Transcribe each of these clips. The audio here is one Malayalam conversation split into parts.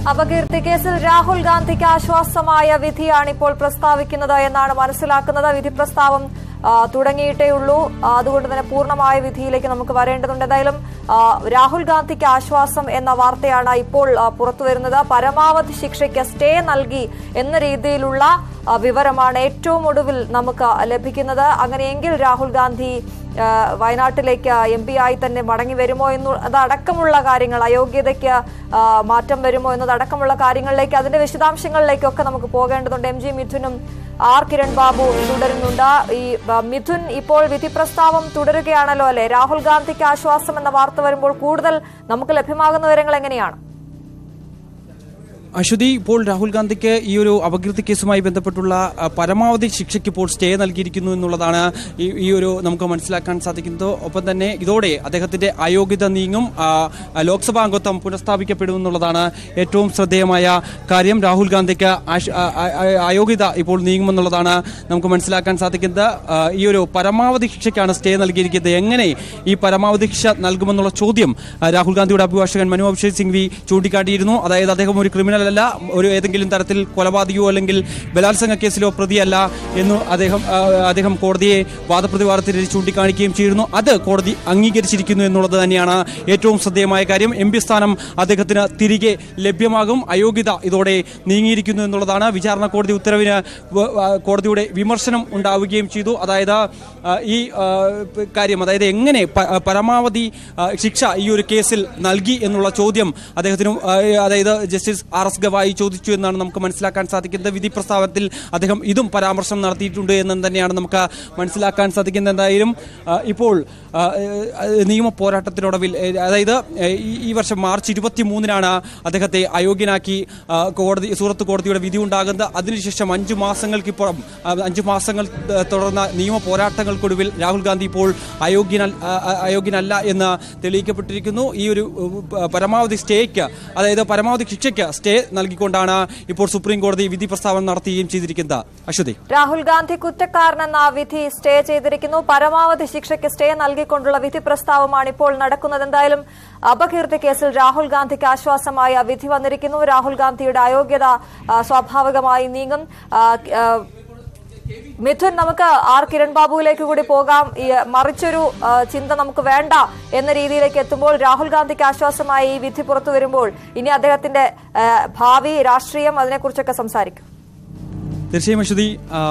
അപകീർത്തി കേസിൽ രാഹുൽ ഗാന്ധിക്ക് ആശ്വാസമായ വിധിയാണ് ഇപ്പോൾ പ്രസ്താവിക്കുന്നത് എന്നാണ് മനസ്സിലാക്കുന്നത്. വിധി പ്രസ്താവം തുടങ്ങിയിട്ടേയുള്ളൂ. അതുകൊണ്ട് തന്നെ പൂർണ്ണമായ വിധിയിലേക്ക് നമുക്ക് വരേണ്ടതുണ്ട്. എന്തായാലും രാഹുൽ ഗാന്ധിക്ക് ആശ്വാസം എന്ന വാർത്തയാണ് ഇപ്പോൾ പുറത്തുവരുന്നത്. പരമാവധി ശിക്ഷയ്ക്ക് സ്റ്റേ നൽകി എന്ന രീതിയിലുള്ള വിവരമാണ് ഏറ്റവും ഒടുവിൽ നമുക്ക് ലഭിക്കുന്നത്. അങ്ങനെയെങ്കിൽ രാഹുൽ ഗാന്ധി വയനാട്ടിലേക്ക് MP ആയി തന്നെ മടങ്ങി വരുമോ എന്നതടക്കമുള്ള കാര്യങ്ങൾ, അയോഗ്യതയ്ക്ക് മാറ്റം വരുമോ എന്നതടക്കമുള്ള കാര്യങ്ങളിലേക്ക്, അതിന്റെ വിശദാംശങ്ങളിലേക്കൊക്കെ നമുക്ക് പോകേണ്ടതുണ്ട്. MG മിഥുനും R കിരൺ ബാബു തുടരുന്നുണ്ട്. ഈ മിഥുൻ, ഇപ്പോൾ വിധി പ്രസ്താവം തുടരുകയാണല്ലോ അല്ലെ? രാഹുൽ ഗാന്ധിക്ക് ആശ്വാസം എന്ന വാർത്ത വരുമ്പോൾ കൂടുതൽ നമുക്ക് ലഭ്യമാകുന്ന വിവരങ്ങൾ എങ്ങനെയാണ്? അശ്വതി, ഇപ്പോൾ രാഹുൽ ഗാന്ധിക്ക് ഈ ഒരു അപകീർത്തി കേസുമായി ബന്ധപ്പെട്ടുള്ള പരമാവധി ശിക്ഷയ്ക്ക് ഇപ്പോൾ സ്റ്റേ നൽകിയിരിക്കുന്നു എന്നുള്ളതാണ് ഈ ഒരു നമുക്ക് മനസ്സിലാക്കാൻ സാധിക്കുന്നത്. ഒപ്പം തന്നെ ഇതോടെ അദ്ദേഹത്തിന്റെ അയോഗ്യത നീങ്ങും, ലോക്സഭാ അംഗത്വം പുനഃസ്ഥാപിക്കപ്പെടുമെന്നുള്ളതാണ് ഏറ്റവും ശ്രദ്ധേയമായ കാര്യം. രാഹുൽ ഗാന്ധിക്ക് അയോഗ്യത ഇപ്പോൾ നീങ്ങുമെന്നുള്ളതാണ് നമുക്ക് മനസ്സിലാക്കാൻ സാധിക്കുന്നത്. ഈ ഒരു പരമാവധി ശിക്ഷയ്ക്കാണ് സ്റ്റേ നൽകിയിരിക്കുന്നത്. എങ്ങനെ ഈ പരമാവധി ശിക്ഷ നൽകുമെന്നുള്ള ചോദ്യം രാഹുൽ ഗാന്ധിയുടെ അഭിഭാഷകൻ മനു അഭിഷേക് സിംഗ്വി ചൂണ്ടിക്കാട്ടിയിരുന്നു. അതായത് അദ്ദേഹം ഒരു ക്രിമിനൽ അല്ല, ഒരു ഏതെങ്കിലും തരത്തിൽ കൊലപാതകയോ അല്ലെങ്കിൽ ബലാത്സംഗ കേസിലോ പ്രതിയല്ല എന്ന് അദ്ദേഹം കോടതിയെ വാദപ്രതിവാദത്തിൽ ചൂണ്ടിക്കാണിക്കുകയും ചെയ്തിരുന്നു. അത് കോടതി അംഗീകരിച്ചിരിക്കുന്നു എന്നുള്ളത് തന്നെയാണ് ഏറ്റവും ശ്രദ്ധേയമായ കാര്യം. MP സ്ഥാനം അദ്ദേഹത്തിന് തിരികെ ലഭ്യമാകും. അയോഗ്യത ഇതോടെ നീങ്ങിയിരിക്കുന്നു എന്നുള്ളതാണ്. വിചാരണ കോടതി ഉത്തരവിന് കോടതിയുടെ വിമർശനം ഉണ്ടാവുകയും ചെയ്തു. അതായത് ഈ കാര്യം, അതായത് എങ്ങനെ പരമാവധി ശിക്ഷ ഈ ഒരു കേസിൽ നൽകി എന്നുള്ള ചോദ്യം അദ്ദേഹത്തിന്, അതായത് ജസ്റ്റിസ് RS ഗവായി ചോദിച്ചു എന്നാണ് നമുക്ക് മനസ്സിലാക്കാൻ സാധിക്കുന്നത്. വിധി പ്രസ്താവത്തിൽ അദ്ദേഹം ഇതും പരാമർശം നടത്തിയിട്ടുണ്ട് എന്ന് തന്നെയാണ് നമുക്ക് മനസ്സിലാക്കാൻ സാധിക്കുന്നത്. എന്തായാലും ഇപ്പോൾ നിയമ പോരാട്ടത്തിനൊടുവിൽ, അതായത് ഈ വർഷം മാർച്ച് 23-നാണ് അദ്ദേഹത്തെ അയോഗ്യനാക്കി സൂറത്ത് കോടതിയുടെ വിധി ഉണ്ടാകുന്നത്. അതിനുശേഷം 5 മാസങ്ങൾ തുടർന്ന നിയമ പോരാട്ടങ്ങൾക്കൊടുവിൽ രാഹുൽ ഗാന്ധി ഇപ്പോൾ അയോഗ്യനല്ല എന്ന് തെളിയിക്കപ്പെട്ടിരിക്കുന്നു. ഈ ഒരു പരമാവധി സ്റ്റേക്ക്, അതായത് പരമാവധി ശിക്ഷയ്ക്ക് സ്റ്റേ നൽകിക്കൊണ്ടാണ് ഇപ്പോൾ സുപ്രീം കോടതി വിധി പ്രസ്താവന നടത്തുകയും ചെയ്തിരിക്കുന്നത്. അശ്വതി, രാഹുൽ ഗാന്ധി കുറ്റക്കാരനെന്ന വിധി സ്റ്റേ ചെയ്തിരിക്കുന്നു. പരമാവധി ശിക്ഷയ്ക്ക് സ്റ്റേ നൽകിക്കൊണ്ടുള്ള വിധി പ്രസ്താവമാണ് ഇപ്പോൾ നടക്കുന്നത്. എന്തായാലും അപകീർത്തി കേസിൽ രാഹുൽ ഗാന്ധിക്ക് ആശ്വാസമായ വിധി വന്നിരിക്കുന്നു. രാഹുൽ ഗാന്ധിയുടെ അയോഗ്യത സ്വാഭാവികമായി നീങ്ങും. മിഥുൻ, നമുക്ക് R കിരൺ ബാബുവിലേക്ക് കൂടി പോകാം. മറിച്ചൊരു ചിന്ത നമുക്ക് വേണ്ട എന്ന രീതിയിലേക്ക് എത്തുമ്പോൾ, രാഹുൽ ഗാന്ധിക്ക് ആശ്വാസമായി ഈ വിധി പുറത്തു വരുമ്പോൾ ഇനി അദ്ദേഹത്തിന്റെ ഭാവി രാഷ്ട്രീയം, അതിനെക്കുറിച്ചൊക്കെ സംസാരിക്കും. തീർച്ചയായും അശ്വതി,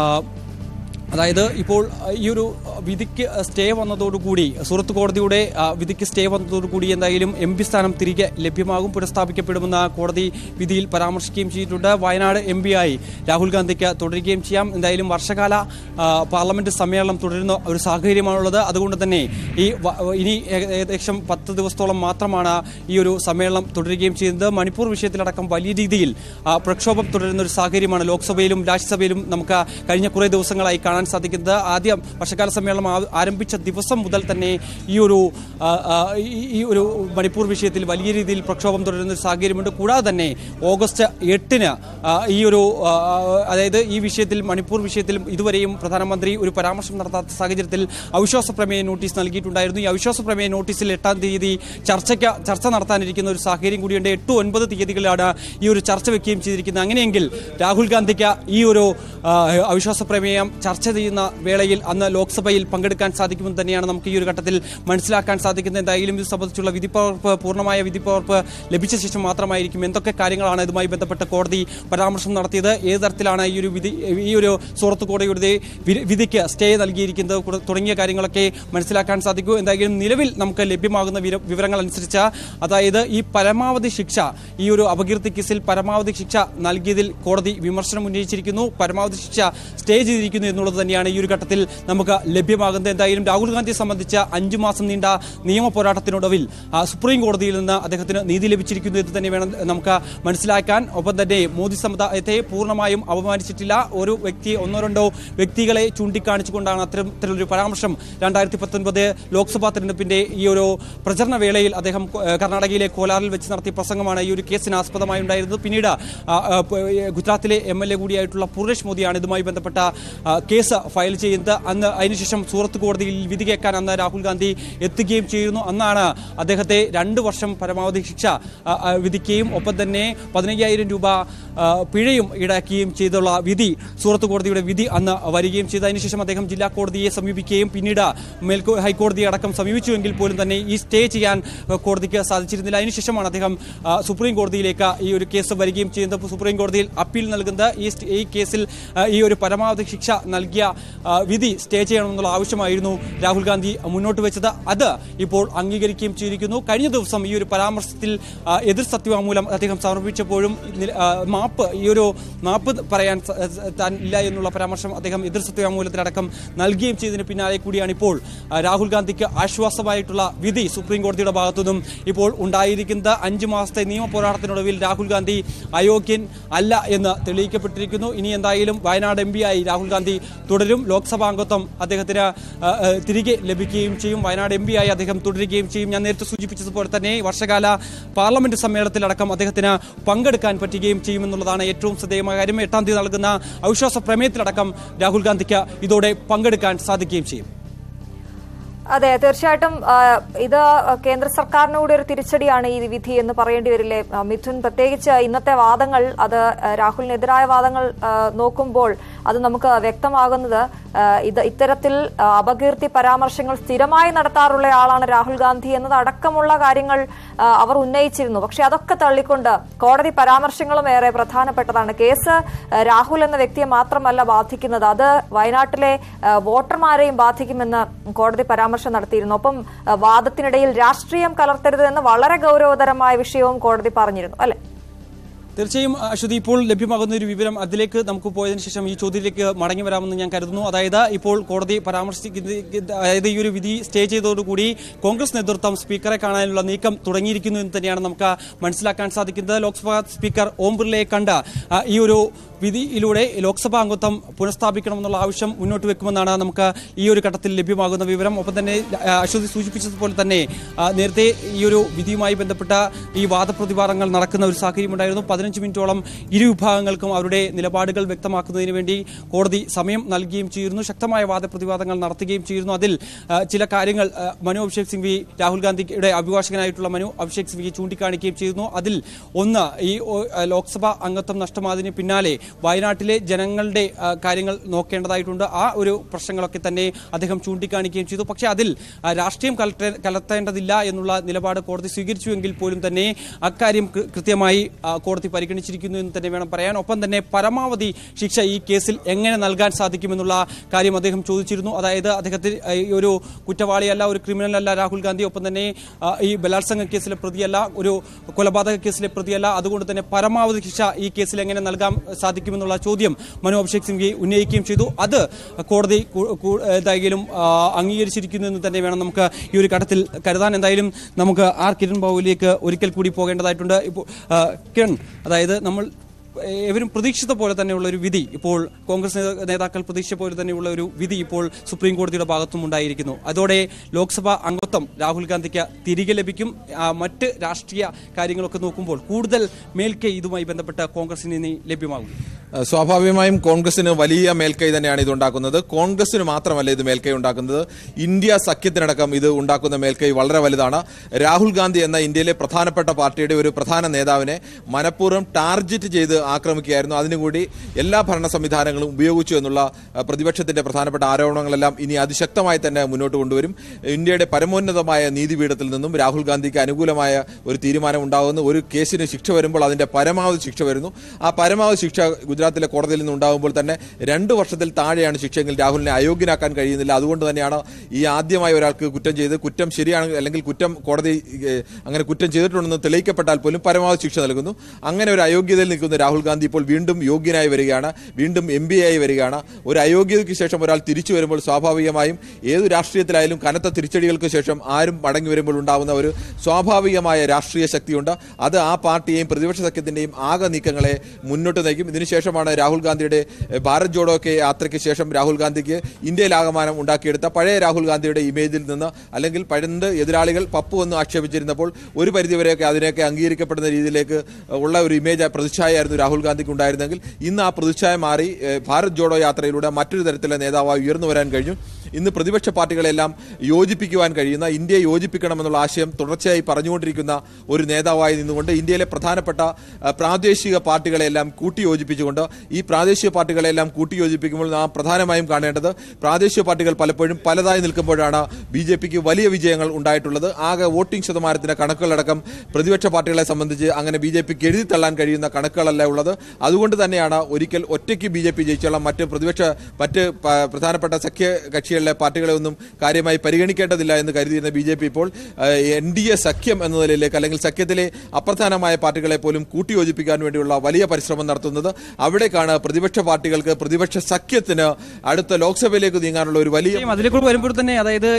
അതായത് ഇപ്പോൾ ഈ ഒരു വിധിക്ക് സ്റ്റേ വന്നതോടുകൂടി, സൂറത്ത് കോടതിയുടെ വിധിക്ക് സ്റ്റേ വന്നതോടുകൂടി എന്തായാലും MP സ്ഥാനം തിരികെ ലഭ്യമാകും, പുനഃസ്ഥാപിക്കപ്പെടുമെന്ന കോടതി വിധിയിൽ പരാമർശിക്കുകയും ചെയ്തിട്ടുണ്ട്. വയനാട് MP ആയി രാഹുൽ ഗാന്ധിക്ക് തുടരുകയും ചെയ്യാം. എന്തായാലും വർഷകാല പാർലമെന്റ് സമ്മേളനം തുടരുന്ന ഒരു സാഹചര്യമാണുള്ളത്. അതുകൊണ്ട് തന്നെ ഇനി ഏകദേശം 10 ദിവസത്തോളം മാത്രമാണ് ഈ ഒരു സമ്മേളനം തുടരുകയും ചെയ്യുന്നത്. മണിപ്പൂർ വിഷയത്തിലടക്കം വലിയ രീതിയിൽ പ്രക്ഷോഭം തുടരുന്ന ഒരു സാഹചര്യമാണ് ലോക്സഭയിലും രാജ്യസഭയിലും നമുക്ക് കഴിഞ്ഞ കുറേ ദിവസങ്ങളായി കാണാൻ സാധിക്കുന്നത്. ആദ്യം വർഷകാല സമ്മേളനം ആരംഭിച്ച ദിവസം മുതൽ തന്നെ ഈ ഒരു മണിപ്പൂർ വിഷയത്തിൽ വലിയ രീതിയിൽ പ്രക്ഷോഭം തുടരുന്ന ഒരു സാഹചര്യമുണ്ട്. കൂടാതെ തന്നെ ഓഗസ്റ്റ് 8-ന് ഈ ഒരു, അതായത് ഈ വിഷയത്തിൽ, മണിപ്പൂർ വിഷയത്തിൽ ഇതുവരെയും പ്രധാനമന്ത്രി ഒരു പരാമർശം നടത്താത്ത സാഹചര്യത്തിൽ അവിശ്വാസ പ്രമേയ നോട്ടീസ് നൽകിയിട്ടുണ്ടായിരുന്നു. ഈ അവിശ്വാസ പ്രമേയ നോട്ടീസിൽ 8-ാം തീയതി ചർച്ച നടത്താനിരിക്കുന്ന ഒരു സാഹചര്യം കൂടിയുണ്ട്. 8, 9 തീയതികളിലാണ് ഈ ഒരു ചർച്ച വെക്കുകയും ചെയ്തിരിക്കുന്നത്. അങ്ങനെയെങ്കിൽ രാഹുൽ ഗാന്ധിക്ക് ഈ ഒരു അവിശ്വാസ പ്രമേയം ചർച്ച ചെയ്യുന്ന വേളയിൽ അന്ന് ലോക്സഭയിൽ പങ്കെടുക്കാൻ സാധിക്കുമെന്ന് തന്നെയാണ് നമുക്ക് ഈ ഒരു ഘട്ടത്തിൽ മനസ്സിലാക്കാൻ സാധിക്കുന്നത്. എന്തായാലും ഇത് സംബന്ധിച്ചുള്ള പൂർണ്ണമായ വിധിപ്പകർപ്പ് ലഭിച്ച ശേഷം മാത്രമായിരിക്കും എന്തൊക്കെ കാര്യങ്ങളാണ് ഇതുമായി ബന്ധപ്പെട്ട കോടതി പരാമർശം നടത്തിയത്, ഏത് തരത്തിലാണ് ഈ ഒരു സൂറത്ത് കോടതിയുടെ വിധിക്ക് സ്റ്റേ നൽകിയിരിക്കുന്നത് തുടങ്ങിയ കാര്യങ്ങളൊക്കെ മനസ്സിലാക്കാൻ സാധിക്കൂ. എന്തായാലും നിലവിൽ നമുക്ക് ലഭ്യമാകുന്ന വിവരങ്ങൾ അനുസരിച്ച്, അതായത് ഈ പരമാവധി ശിക്ഷ, ഈ ഒരു അപകീർത്തി കേസിൽ പരമാവധി ശിക്ഷ നൽകിയതിൽ കോടതി വിമർശനം ഉന്നയിച്ചിരിക്കുന്നു. പരമാവധി ശിക്ഷ സ്റ്റേ ചെയ്തിരിക്കുന്നു എന്നുള്ളത് തന്നെയാണ് ഈ ഒരു ഘട്ടത്തിൽ നമുക്ക് ലഭ്യമാകുന്നത്. എന്തായാലും രാഹുൽ ഗാന്ധിയെ സംബന്ധിച്ച് 5 മാസം നീണ്ട നിയമ പോരാട്ടത്തിനൊടുവിൽ സുപ്രീം കോടതിയിൽ നിന്ന് അദ്ദേഹത്തിന് നീതി ലഭിച്ചിരിക്കുന്നു എന്ന് തന്നെ വേണം നമുക്ക് മനസ്സിലാക്കാൻ. ഒപ്പം തന്നെ മോദി സമുദായത്തെ പൂർണ്ണമായും അപമാനിച്ചിട്ടില്ല. ഒരു വ്യക്തി, 1-2 വ്യക്തികളെ ചൂണ്ടിക്കാണിച്ചുകൊണ്ടാണ് അത്തരത്തിലൊരു പരാമർശം 2019 ലോക്സഭാ തെരഞ്ഞെടുപ്പിന്റെ ഈ ഒരു പ്രചരണ വേളയിൽ അദ്ദേഹം കർണാടകയിലെ കോലാറിൽ വെച്ച് നടത്തിയ പ്രസംഗമാണ് ഈ ഒരു കേസിന് ആസ്പദമായി ഉണ്ടായിരുന്നത്. പിന്നീട് ഗുജറാത്തിലെ MLA കൂടിയായിട്ടുള്ള പൂർണേഷ് മോദിയാണ് ഇതുമായി ബന്ധപ്പെട്ട കേസ് കേസ് ഫയൽ ചെയ്യുന്നത്. അന്ന് അതിനുശേഷം സൂറത്ത് കോടതിയിൽ വിധി കേൾക്കാൻ അന്ന് രാഹുൽ ഗാന്ധി എത്തുകയും ചെയ്യുന്നു. അന്നാണ് അദ്ദേഹത്തെ 2 വർഷം പരമാവധി ശിക്ഷ വിധിക്കുകയും ഒപ്പം തന്നെ 15,000 രൂപ പിഴയും ഈടാക്കുകയും ചെയ്തുള്ള വിധി, സൂറത്ത് കോടതിയുടെ വിധി അന്ന് വരികയും ചെയ്തു. അതിനുശേഷം അദ്ദേഹം ജില്ലാ കോടതിയെ സമീപിക്കുകയും പിന്നീട് ഹൈക്കോടതിയെ അടക്കം സമീപിച്ചുവെങ്കിൽ പോലും തന്നെ ഈ സ്റ്റേ ചെയ്യാൻ കോടതിക്ക് സാധിച്ചിരുന്നില്ല. അതിനുശേഷമാണ് അദ്ദേഹം സുപ്രീം കോടതിയിലേക്ക് ഈ ഒരു കേസ് വരികയും ചെയ്യുന്നത്. സുപ്രീം കോടതിയിൽ അപ്പീൽ നൽകുന്നത് ഈ കേസിൽ ഈ ഒരു പരമാവധി ശിക്ഷ നൽകിയ വിധി സ്റ്റേ ചെയ്യണമെന്നുള്ള ആവശ്യമായിരുന്നു രാഹുൽ ഗാന്ധി മുന്നോട്ട് വെച്ചത്. അത് ഇപ്പോൾ അംഗീകരിക്കുകയും ചെയ്തിരിക്കുന്നു. കഴിഞ്ഞ ദിവസം ഈ ഒരു പരാമർശത്തിൽ എതിർ സത്യവാങ്മൂലം അദ്ദേഹം സമർപ്പിച്ചപ്പോഴും മാപ്പ് പറയാൻ താൻ ഇല്ല എന്നുള്ള പരാമർശം അദ്ദേഹം എതിർ സത്യവാങ്മൂലത്തിലടക്കം നൽകുകയും ചെയ്തതിന് പിന്നാലെ കൂടിയാണ് ഇപ്പോൾ രാഹുൽ ഗാന്ധിക്ക് ആശ്വാസമായിട്ടുള്ള വിധി സുപ്രീം കോടതിയുടെ ഭാഗത്തുനിന്നും ഇപ്പോൾ ഉണ്ടായിരിക്കുന്നത്. 5 മാസത്തെ നിയമ പോരാട്ടത്തിനൊടുവിൽ രാഹുൽ ഗാന്ധി അയോഗ്യൻ അല്ല എന്ന് തെളിയിക്കപ്പെട്ടിരിക്കുന്നു. ഇനി എന്തായാലും വയനാട് MP ആയി രാഹുൽ ഗാന്ധി തുടരും. ലോക്സഭാ അംഗത്വം അദ്ദേഹത്തിന് തിരികെ ലഭിക്കുകയും ചെയ്യും. വയനാട് MP ആയി അദ്ദേഹം തുടരുകയും ചെയ്യും. ഞാൻ നേരത്തെ സൂചിപ്പിച്ചതുപോലെ തന്നെ വർഷകാല പാർലമെന്റ് സമ്മേളനത്തിലടക്കം അദ്ദേഹത്തിന് പങ്കെടുക്കാൻ പറ്റുകയും ചെയ്യുമെന്നുള്ളതാണ് ഏറ്റവും ശ്രദ്ധേയമായ കാര്യം. 8-ാം തീയതി നൽകുന്ന അവിശ്വാസ പ്രമേയത്തിലടക്കം രാഹുൽ ഗാന്ധിക്ക് ഇതോടെ പങ്കെടുക്കാൻ സാധിക്കുകയും ചെയ്യും. അതെ, തീർച്ചയായിട്ടും ഇത് കേന്ദ്ര സർക്കാരിനൂടെ ഒരു തിരിച്ചടിയാണ് ഈ വിധി എന്ന് പറയേണ്ടി വരില്ലേ മിഥുൻ? പ്രത്യേകിച്ച് ഇന്നത്തെ വാദങ്ങൾ, അത് രാഹുലിനെതിരായ വാദങ്ങൾ നോക്കുമ്പോൾ അത് നമുക്ക് വ്യക്തമാകുന്നത് ഇത്തരത്തിൽ അപകീർത്തി പരാമർശങ്ങൾ സ്ഥിരമായി നടത്താറുള്ള ആളാണ് രാഹുൽ ഗാന്ധി എന്നതടക്കമുള്ള കാര്യങ്ങൾ അവർ ഉന്നയിച്ചിരുന്നു. പക്ഷെ അതൊക്കെ തള്ളിക്കൊണ്ട് കോടതി പരാമർശങ്ങളും ഏറെ പ്രധാനപ്പെട്ടതാണ്. കേസ് രാഹുൽ എന്ന വ്യക്തിയെ മാത്രമല്ല ബാധിക്കുന്നത്, അത് വയനാട്ടിലെ വോട്ടർമാരെയും ബാധിക്കുമെന്ന് കോടതി പരാമർശം നടത്തിയിരുന്നു. ഒപ്പം വാദത്തിനിടയിൽ രാഷ്ട്രീയം കലർത്തരുത് എന്ന വളരെ ഗൗരവതരമായ വിഷയവും കോടതി പറഞ്ഞിരുന്നു, അല്ലെ? തീർച്ചയായും അശ്വതി, ഇപ്പോൾ ലഭ്യമാകുന്ന ഒരു വിവരം, അതിലേക്ക് നമുക്ക് പോയതിനു ശേഷം ഈ ചോദ്യത്തിലേക്ക് മടങ്ങി വരാമെന്ന് ഞാൻ കരുതുന്നു. അതായത് ഇപ്പോൾ കോടതി അതായത് ഈ ഒരു വിധി സ്റ്റേ ചെയ്തതോടുകൂടി കോൺഗ്രസ് നേതൃത്വം സ്പീക്കറെ കാണാനുള്ള നീക്കം തുടങ്ങിയിരിക്കുന്നു എന്ന് തന്നെയാണ് നമുക്ക് മനസ്സിലാക്കാൻ സാധിക്കുന്നത്. ലോക്സഭാ സ്പീക്കർ ഓം ബിർളയെ കണ്ട ഈ ഒരു വിധിയിലൂടെ ലോക്സഭാ അംഗത്വം പുനഃസ്ഥാപിക്കണമെന്നുള്ള ആവശ്യം മുന്നോട്ട് വെക്കുമെന്നാണ് നമുക്ക് ഈ ഒരു ഘട്ടത്തിൽ ലഭ്യമാകുന്ന വിവരം. ഒപ്പം തന്നെ അശ്വതി സൂചിപ്പിച്ചതുപോലെ തന്നെ നേരത്തെ ഈ ഒരു വിധിയുമായി ബന്ധപ്പെട്ട ഈ വാദപ്രതിവാദങ്ങൾ നടക്കുന്ന ഒരു സാഹചര്യമുണ്ടായിരുന്നു. 15 മിനിറ്റോളം ഇരു വിഭാഗങ്ങൾക്കും അവരുടെ നിലപാടുകൾ വ്യക്തമാക്കുന്നതിന് വേണ്ടി കോടതി സമയം നൽകുകയും ചെയ്തിരുന്നു. ശക്തമായ വാദപ്രതിവാദങ്ങൾ നടത്തുകയും ചെയ്തിരുന്നു. അതിൽ ചില കാര്യങ്ങൾ മനു അഭിഷേക് സിംഗ്വി, രാഹുൽ ഗാന്ധിയുടെ അഭിഭാഷകനായിട്ടുള്ള മനു അഭിഷേക് സിംഗ്വി ചൂണ്ടിക്കാണിക്കുകയും ചെയ്തിരുന്നു. അതിൽ ഒന്ന്, ഈ ലോക്സഭാ അംഗത്വം നഷ്ടമായതിന് പിന്നാലെ വയനാട്ടിലെ ജനങ്ങളുടെ കാര്യങ്ങൾ നോക്കേണ്ടതായിട്ടുണ്ട്. ആ ഒരു പ്രശ്നങ്ങളൊക്കെ തന്നെ അദ്ദേഹം ചൂണ്ടിക്കാണിക്കുകയും ചെയ്തു. പക്ഷേ അതിൽ രാഷ്ട്രീയം കലർത്തേണ്ടതില്ല എന്നുള്ള നിലപാട് കോടതി സ്വീകരിച്ചുവെങ്കിൽ പോലും തന്നെ അക്കാര്യം കൃത്യമായി കോടതി പരിഗണിച്ചിരിക്കുന്നു എന്ന് തന്നെ വേണം പറയാൻ. ഒപ്പം തന്നെ പരമാവധി ശിക്ഷ ഈ കേസിൽ എങ്ങനെ നൽകാൻ സാധിക്കുമെന്നുള്ള കാര്യം അദ്ദേഹം ചോദിച്ചിരുന്നു. അതായത് അദ്ദേഹത്തിന് ഈ ഒരു കുറ്റവാളിയല്ല, ഒരു ക്രിമിനലല്ല രാഹുൽ ഗാന്ധി. ഒപ്പം തന്നെ ഈ ബലാത്സംഗ കേസിലെ പ്രതിയല്ല, ഒരു കൊലപാതക കേസിലെ പ്രതിയല്ല. അതുകൊണ്ട് തന്നെ പരമാവധി ശിക്ഷ ഈ കേസിൽ എങ്ങനെ നൽകാൻ സാധിക്കുമെന്നുള്ള ചോദ്യം മനു അഭിഷേക് സിംഗ്വി ഉന്നയിക്കുകയും ചെയ്തു. അത് കോടതി എന്തായാലും അംഗീകരിച്ചിരിക്കുന്നു എന്ന് തന്നെ വേണം നമുക്ക് ഈ ഒരു ഘട്ടത്തിൽ കരുതാൻ. എന്തായാലും നമുക്ക് കിരൺ ബാബുവിലേക്ക് ഒരിക്കൽ കൂടി പോകേണ്ടതായിട്ടുണ്ട്. ഇപ്പോൾ കിരൺ, അതായത് നമ്മൾ ഏവരും പ്രതീക്ഷിച്ച പോലെ തന്നെയുള്ള ഒരു വിധി, ഇപ്പോൾ കോൺഗ്രസ് നേതാക്കൾ പ്രതീക്ഷിച്ച പോലെ തന്നെയുള്ള ഒരു വിധി ഇപ്പോൾ സുപ്രീം കോടതിയുടെ ഭാഗത്തും ഉണ്ടായിരിക്കുന്നു. അതോടെ ലോക്സഭാ അംഗത്വം രാഹുൽ ഗാന്ധിക്ക് തിരികെ ലഭിക്കും. മറ്റ് രാഷ്ട്രീയ കാര്യങ്ങളൊക്കെ നോക്കുമ്പോൾ കൂടുതൽ മേൽക്കൈ ഇതുമായി ബന്ധപ്പെട്ട് കോൺഗ്രസിന് ഇനി ലഭ്യമാകും. സ്വാഭാവികമായും കോൺഗ്രസിന് വലിയ മേൽക്കൈ തന്നെയാണ് ഇത് ഉണ്ടാക്കുന്നത്. കോൺഗ്രസിന് മാത്രമല്ല ഇത് മേൽക്കൈ ഉണ്ടാക്കുന്നത്, ഇന്ത്യ സഖ്യത്തിനടക്കം ഇത് ഉണ്ടാക്കുന്ന മേൽക്കൈ വളരെ വലുതാണ്. രാഹുൽ ഗാന്ധി എന്ന ഇന്ത്യയിലെ പ്രധാനപ്പെട്ട പാർട്ടിയുടെ ഒരു പ്രധാന നേതാവിനെ മനഃപൂർവ്വം ടാർഗറ്റ് ചെയ്ത് ആക്രമിക്കുകയായിരുന്നു. അതിനുകൂടി എല്ലാ ഭരണ സംവിധാനങ്ങളും ഉപയോഗിച്ചു എന്നുള്ള പ്രതിപക്ഷത്തിന്റെ പ്രധാനപ്പെട്ട ആരോപണങ്ങളെല്ലാം ഇനി അതിശക്തമായി തന്നെ മുന്നോട്ട് കൊണ്ടുവരും. ഇന്ത്യയുടെ പരമോന്നതമായ നീതിപീഠത്തിൽ നിന്നും രാഹുൽ ഗാന്ധിക്ക് അനുകൂലമായ ഒരു തീരുമാനം ഉണ്ടാകുന്നു. ഒരു കേസിന് ശിക്ഷ വരുമ്പോൾ അതിന്റെ പരമാവധി ശിക്ഷ വരുന്നു. ആ പരമാവധി ശിക്ഷ ഗുജറാത്തിലെ കോടതിയിൽ നിന്ന് ഉണ്ടാകുമ്പോൾ തന്നെ 2 വർഷത്തിൽ താഴെയാണ് ശിക്ഷയെങ്കിൽ രാഹുലിനെ അയോഗ്യനാക്കാൻ കഴിയുന്നില്ല. അതുകൊണ്ട് തന്നെയാണ് ഈ ആദ്യമായി ഒരാൾക്ക് കുറ്റം ചെയ്ത് കുറ്റം ശരിയാണ് അല്ലെങ്കിൽ കുറ്റം കോടതി അങ്ങനെ കുറ്റം ചെയ്തിട്ടുണ്ടെന്ന് തെളിയിക്കപ്പെട്ടാൽ പോലും പരമാവധി ശിക്ഷ നൽകുന്നു. അങ്ങനെ ഒരു അയോഗ്യതയിൽ നിൽക്കുന്ന രാഹുൽ ഗാന്ധി ഇപ്പോൾ വീണ്ടും യോഗ്യനായി വരികയാണ്, വീണ്ടും MP ആയി വരികയാണ്. ഒരു അയോഗ്യതയ്ക്ക് ശേഷം ഒരാൾ തിരിച്ചു വരുമ്പോൾ സ്വാഭാവികമായും ഏത് രാഷ്ട്രീയത്തിലായാലും കനത്ത തിരിച്ചടികൾക്ക് ശേഷം ആരും മടങ്ങി വരുമ്പോൾ ഉണ്ടാകുന്ന ഒരു സ്വാഭാവികമായ രാഷ്ട്രീയ ശക്തിയുണ്ട്. അത് ആ പാർട്ടിയെയും പ്രതിപക്ഷ സഖ്യത്തിന്റെയും ആകെ നീക്കങ്ങളെ മുന്നോട്ട് നയിക്കും. ഇതിനുശേഷം ശേഷമാണ് രാഹുൽ ഗാന്ധിയുടെ ഭാരത് ജോഡോക്കെ യാത്രയ്ക്ക് ശേഷം രാഹുൽ ഗാന്ധിക്ക് ഇന്ത്യയിലാകമാനം ഉണ്ടാക്കിയെടുത്ത പഴയ രാഹുൽ ഗാന്ധിയുടെ ഇമേജിൽ നിന്ന്, അല്ലെങ്കിൽ പണ്ട് എതിരാളികൾ പപ്പു എന്ന് ആക്ഷേപിച്ചിരുന്നപ്പോൾ ഒരു പരിധിവരെയൊക്കെ അതിനെയൊക്കെ അംഗീകരിക്കപ്പെടുന്ന രീതിയിലേക്ക് ഉള്ള ഒരു ഇമേജ് പ്രതിച്ഛായായിരുന്നു രാഹുൽ ഗാന്ധിക്ക് ഉണ്ടായിരുന്നെങ്കിൽ ഇന്ന് ആ പ്രതിച്ഛായ മാറി ഭാരത് ജോഡോ യാത്രയിലൂടെ മറ്റൊരു തരത്തിലുള്ള നേതാവായി ഉയർന്നു വരാൻ കഴിഞ്ഞു. ഇന്ന് പ്രതിപക്ഷ പാർട്ടികളെല്ലാം യോജിപ്പിക്കുവാൻ കഴിയുന്ന, ഇന്ത്യയെ യോജിപ്പിക്കണമെന്നുള്ള ആശയം തുടർച്ചയായി പറഞ്ഞുകൊണ്ടിരിക്കുന്ന ഒരു നേതാവായി നിന്നുകൊണ്ട് ഇന്ത്യയിലെ പ്രധാനപ്പെട്ട പ്രാദേശിക പാർട്ടികളെല്ലാം കൂട്ടിയോജിപ്പിച്ചുകൊണ്ട്, ഈ പ്രാദേശിക പാർട്ടികളെല്ലാം കൂട്ടിയോജിപ്പിക്കുമ്പോൾ നാം പ്രധാനമായും കാണേണ്ടത് പ്രാദേശിക പാർട്ടികൾ പലപ്പോഴും പലതായി നിൽക്കുമ്പോഴാണ് BJPക്ക് വലിയ വിജയങ്ങൾ ഉണ്ടായിട്ടുള്ളത്. ആകെ വോട്ടിംഗ് ശതമാനത്തിന്റെ കണക്കുകളടക്കം പ്രതിപക്ഷ പാർട്ടികളെ സംബന്ധിച്ച് അങ്ങനെ BJPക്ക് എഴുതി തള്ളാൻ കഴിയുന്ന കണക്കുകളല്ല ഉള്ളത്. അതുകൊണ്ട് തന്നെയാണ് ഒരിക്കൽ ഒറ്റയ്ക്ക് BJP ജയിച്ചുള്ള മറ്റ് പ്രധാനപ്പെട്ട സഖ്യ കക്ഷികളിലെ പാർട്ടികളെ ഒന്നും കാര്യമായി പരിഗണിക്കേണ്ടതില്ല എന്ന് കരുതിയിരുന്ന BJP ഇപ്പോൾ NDA സഖ്യം എന്ന നിലയിലേക്ക്, അല്ലെങ്കിൽ സഖ്യത്തിലെ അപ്രധാനമായ പാർട്ടികളെ പോലും കൂട്ടിയോജിപ്പിക്കാൻ വേണ്ടിയുള്ള വലിയ പരിശ്രമം നടത്തുന്നത്. അവിടേക്കാണ് പ്രതിപക്ഷ പാർട്ടികൾക്ക്, പ്രതിപക്ഷ സഖ്യത്തിന് അടുത്ത ലോക്സഭയിലേക്ക് നീങ്ങാനുള്ള ഒരു വലിയ അതിലേക്ക് വരുമ്പോൾ തന്നെ, അതായത്